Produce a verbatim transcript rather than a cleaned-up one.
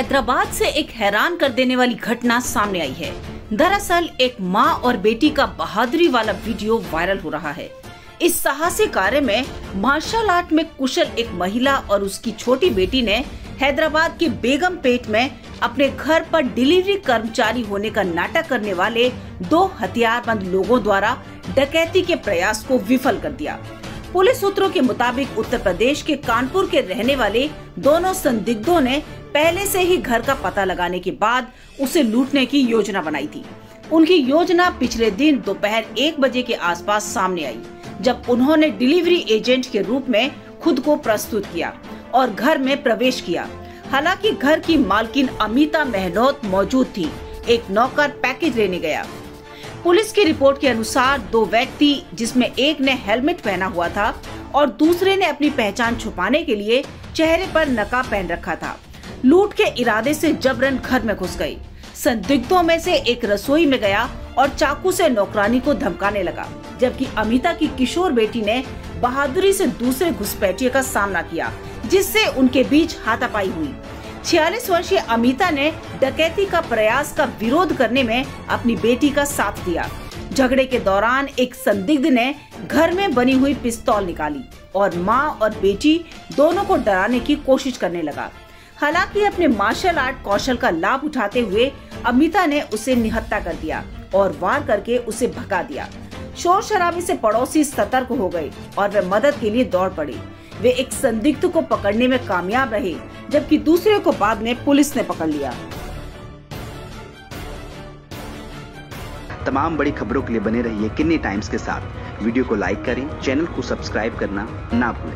हैदराबाद से एक हैरान कर देने वाली घटना सामने आई है। दरअसल एक माँ और बेटी का बहादुरी वाला वीडियो वायरल हो रहा है। इस साहसिक कार्य में मार्शल आर्ट में कुशल एक महिला और उसकी छोटी बेटी ने हैदराबाद के बेगमपेट में अपने घर पर डिलीवरी कर्मचारी होने का नाटक करने वाले दो हथियारबंद लोगों द्वारा डकैती के प्रयास को विफल कर दिया। पुलिस सूत्रों के मुताबिक उत्तर प्रदेश के कानपुर के रहने वाले दोनों संदिग्धों ने पहले से ही घर का पता लगाने के बाद उसे लूटने की योजना बनाई थी। उनकी योजना पिछले दिन दोपहर एक बजे के आसपास सामने आई, जब उन्होंने डिलीवरी एजेंट के रूप में खुद को प्रस्तुत किया और घर में प्रवेश किया। हालांकि घर की मालकिन अमिता मेहनोत मौजूद थी। एक नौकर पैकेज लेने गया। पुलिस की रिपोर्ट के अनुसार दो व्यक्ति, जिसमें एक ने हेलमेट पहना हुआ था और दूसरे ने अपनी पहचान छुपाने के लिए चेहरे पर नकाब पहन रखा था, लूट के इरादे से जबरन घर में घुस गई। संदिग्धों में से एक रसोई में गया और चाकू से नौकरानी को धमकाने लगा, जबकि अमिता की किशोर बेटी ने बहादुरी से दूसरे घुसपैठिए का सामना किया, जिससे उनके बीच हाथापाई हुई। छियालीस वर्षीय अमिता ने डकैती का प्रयास का विरोध करने में अपनी बेटी का साथ दिया। झगड़े के दौरान एक संदिग्ध ने घर में बनी हुई पिस्तौल निकाली और मां और बेटी दोनों को डराने की कोशिश करने लगा। हालांकि अपने मार्शल आर्ट कौशल का लाभ उठाते हुए अमिता ने उसे निहत्था कर दिया और वार करके उसे भगा दिया। शोर शराबे से पड़ोसी सतर्क हो गए और वे मदद के लिए दौड़ पड़े। वे एक संदिग्ध को पकड़ने में कामयाब रहे, जबकि दूसरे को बाद में पुलिस ने पकड़ लिया। तमाम बड़ी खबरों के लिए बने रहिए किन्नी टाइम्स के साथ। वीडियो को लाइक करें, चैनल को सब्सक्राइब करना ना भूलें।